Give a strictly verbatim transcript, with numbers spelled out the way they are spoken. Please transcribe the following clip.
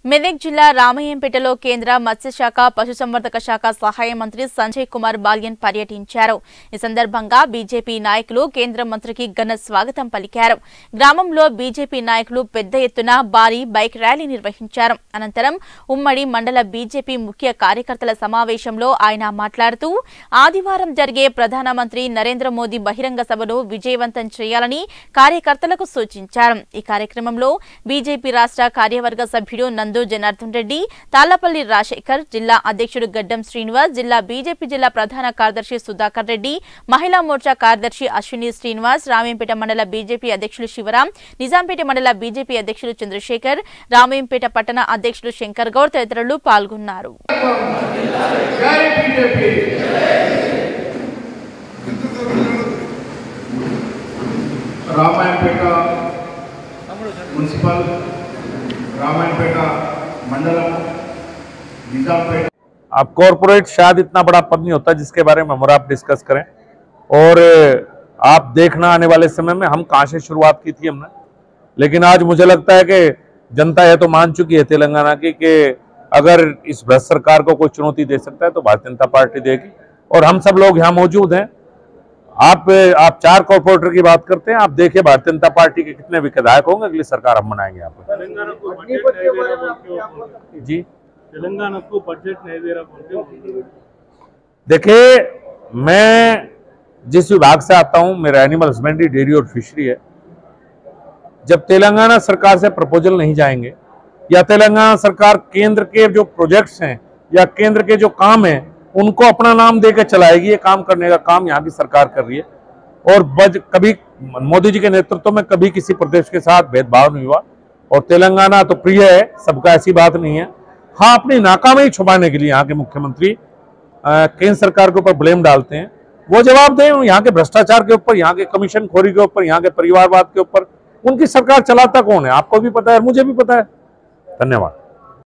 మెదక్ జిల్లా రామయ్యంపేటలో కేంద్ర మత్స్యశాఖ పశుసంవర్ధక శాఖ సహాయ మంత్రి సంజయ్ కుమార్ బాల్యన్ పర్యటించారు. ఈ సందర్భంగా బీజేపీ నాయకులు కేంద్ర మంత్రికి ఘన స్వాగతం పలికారు. గ్రామంలో బీజేపీ నాయకులు పెద్ద ఎత్తున భారీ బైక్ ర్యాలీ నిర్వహించారు. అనంతరం ఉమ్మడి మండల బీజేపీ ముఖ్య కార్యకర్తల సమావేశంలో ఆయన మాట్లాడుతూ ఆదివారం జరిగే ప్రధానమంత్రి నరేంద్ర మోదీ బహిరంగ సభను విజయవంతం చేయాలని కార్యకర్తలకు సూచించారు. ఈ కార్యక్రమంలో బీజేపీ రాష్ట్ర కార్యవర్గ సభ్యుడు నందు జనార్దన్ రెడ్డి, తాళ్లపల్లి రాజశేఖర్, జిల్లా అధ్యక్షుడు గడ్డం శ్రీనివాస్, జిల్లా బీజేపీ జిల్లా ప్రధాన కార్యదర్శి సుధాకర్ రెడ్డి, మహిళా మోర్చా కార్యదర్శి అశ్విని శ్రీనివాస్, రామయ్యంపేట మండల బీజేపీ అధ్యక్షులు శివరాం, నిజాంపేట మండల బీజేపీ అధ్యక్షులు చంద్రశేఖర్, రామయ్యంపేట పట్టణ అధ్యక్షులు శంకర్ గౌడ్ తదితరులు పాల్గొన్నారు. రామాయణపేట మున్సిపల్ रामायणपेट मंडलम निजामपेट। अब कॉर्पोरेट शायद इतना बड़ा पद नहीं होता जिसके बारे में हम आप डिस्कस करें, और आप देखना आने वाले समय में हम कहां से शुरुआत की थी हमने, लेकिन आज मुझे लगता है कि जनता यह तो मान चुकी है तेलंगाना की कि अगर इस भ्रष्ट सरकार को कोई चुनौती दे सकता है तो भारतीय जनता पार्टी देगी, और हम सब लोग यहाँ मौजूद हैं। आप आप चार कॉर्पोरेटर की बात करते हैं, आप देखिए भारतीय जनता पार्टी के कितने विधायक होंगे, अगली सरकार हम बनाएंगे यहाँ पर। तेलंगाना को बजट नहीं दे रहा जी, तेलंगाना को बजट नहीं दे रहा। देखिए, मैं जिस विभाग से आता हूँ, मेरा एनिमल हस्बेंड्री, डेयरी और फिशरी है। जब तेलंगाना सरकार से प्रपोजल नहीं जाएंगे या तेलंगाना सरकार केंद्र के जो प्रोजेक्ट्स हैं या केंद्र के जो काम हैं उनको अपना नाम देकर चलाएगी, ये काम करने का काम यहाँ की सरकार कर रही है। और बज कभी मोदी जी के नेतृत्व में कभी किसी प्रदेश के साथ भेदभाव नहीं हुआ, और तेलंगाना तो प्रिय है सबका, ऐसी बात नहीं है। हाँ, अपनी नाकामी छुपाने के लिए यहाँ के मुख्यमंत्री केंद्र सरकार के ऊपर ब्लेम डालते हैं। वो जवाब दें यहाँ के भ्रष्टाचार के ऊपर, यहाँ के कमीशन खोरी के ऊपर, यहाँ के परिवारवाद के ऊपर। उनकी सरकार चलाता कौन है, आपको भी पता है, मुझे भी पता है। धन्यवाद।